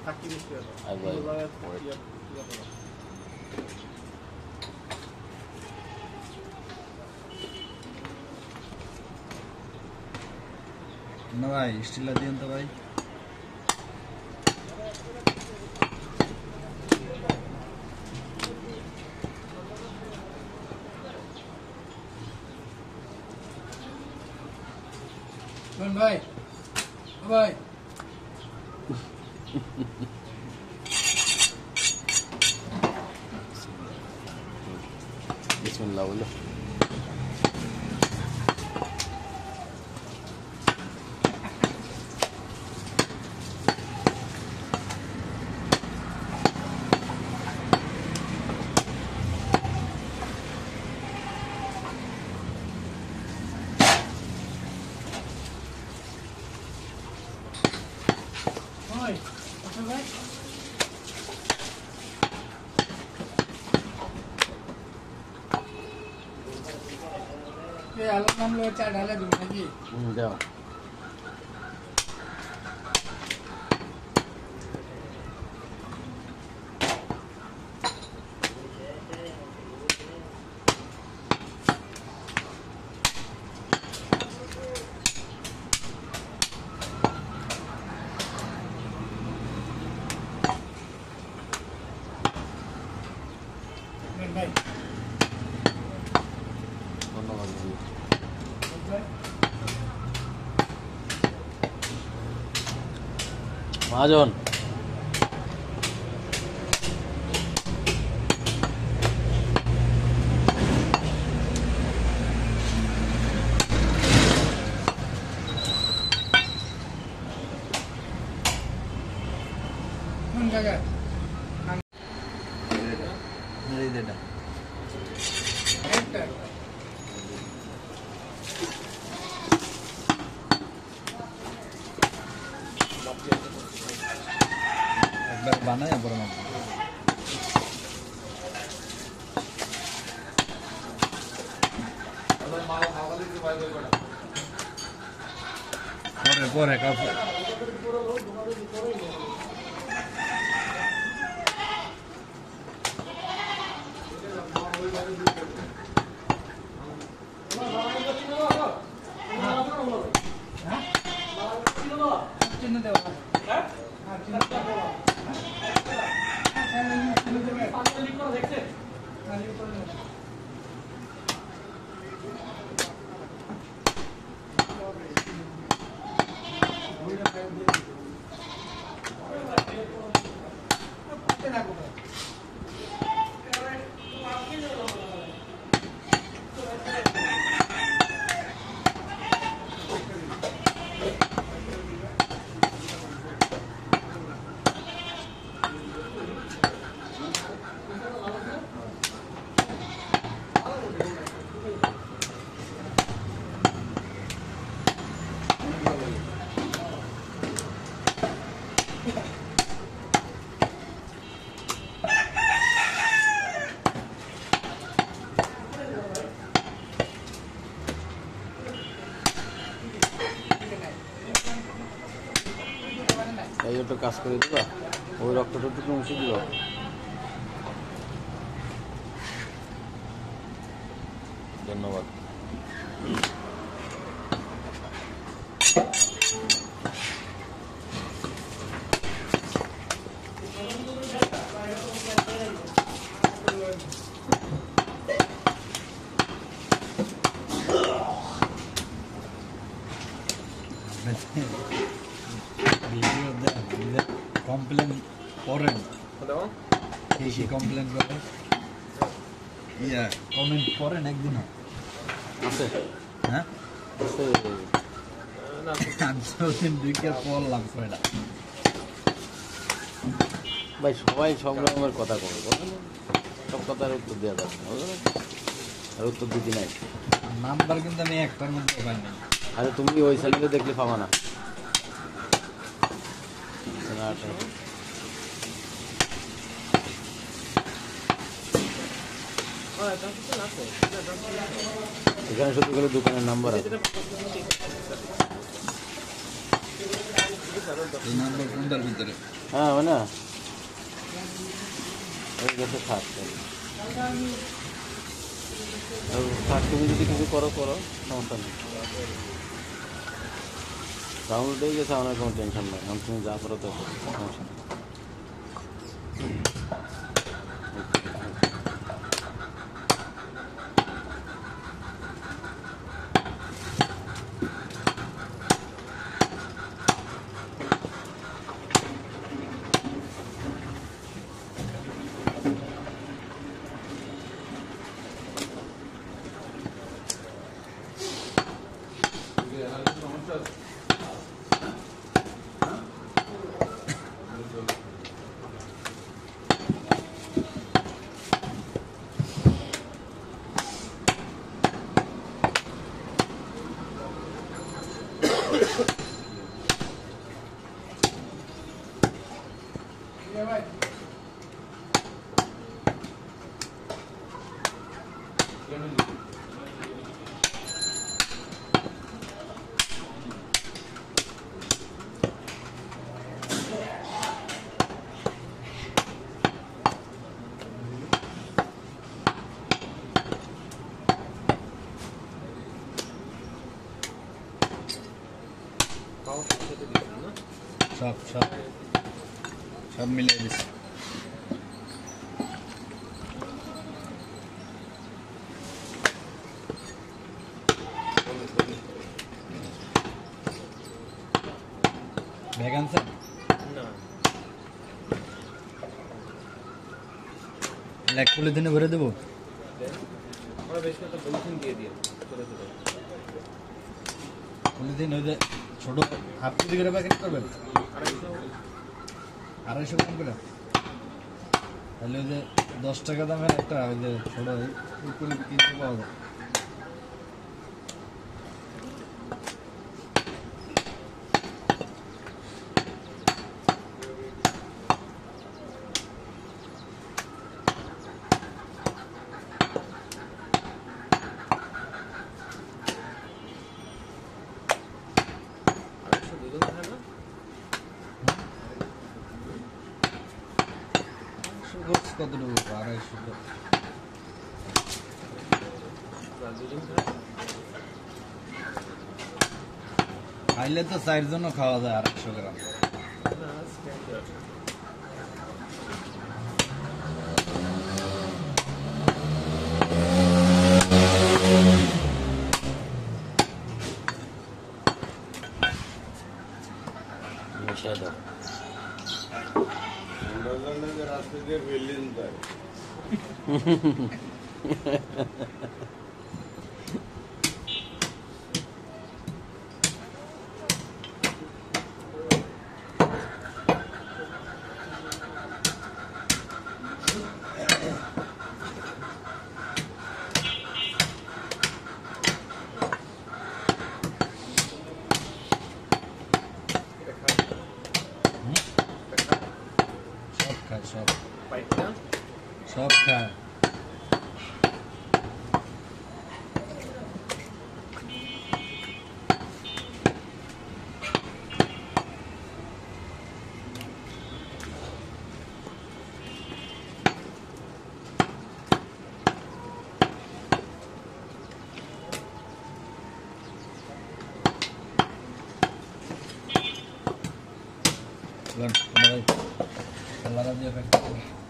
না ভাই স্টিল দিন তো ভাই ভাই ভাই বিসমিল্লাহ বলো আলম নাম লো চা ঢালে দিব নাকি দাও ভাই ধন্যবাদ মহাজন কোন জায়গা একবার বানায় বড় মাছ পরে পরে কাছে চিহ্ন দেওয়া হ্যাঁ চিহ্ন দেওয়া দেখছে এই একটু কাজ করে দিবা ওই রক্তটা একটু মুছে দিবা ধন্যবাদ কমপ্লেন করেন কি কমপ্লেন করেন ইয়া কমেন্ট করেন একদিন আছে হ্যাঁ আছে আমি দুইটা পড়লাম কয়টা ভাই সবাই সব রকমের কথা বলে সব কথার উত্তর দেওয়া যাবে না আর উত্তর দিতে নাই নাম্বার কিন্তু আমি একটার মধ্যে পাই না আরে তুমি ওই চ্যানেলে দেখলে পাবা না এখানে শুধু করে দোকানের নাম্বার আছে এই নাম্বার কোনটার ভিতরে? হ্যাঁ মানে ওই গেছে থাক থাক, তুমি যদি কিছু করো করো, সমস্যা নেই। ডাউনলোড হয়ে গেছে, আমার কোনো টেনশন নেই। এখন তুমি যা করো তো সমস্যা নেই। ভাই সব সব সব মিলিয়ে দিচ্ছি। ব্যাগ আনছেন? এক পলিথিনে ভরে দেবো? পলিথিন ওই যে ছোট হাফ কেজি করে প্যাকেট করবেন, 250 গ্রাম করে। তাহলে ওই যে 10 টাকা দামের একটা ওই যে ছোট কিনতে পাওয়া যায়। কতটুকু? 250। খাইলে তো 4 জনও খাওয়া যায় 250 গ্রাম। সব সব খায়। Lan, kembali. Keluar aja, Pak.